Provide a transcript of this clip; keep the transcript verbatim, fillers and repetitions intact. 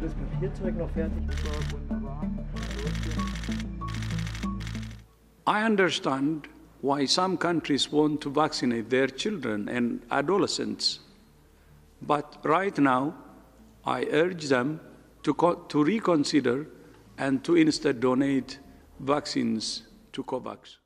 das Papierzeug noch fertig? Wunderbar. I understand why some countries want to vaccinate their children and adolescents. But right now, I urge them to, to reconsider and to instead donate vaccines to COVAX.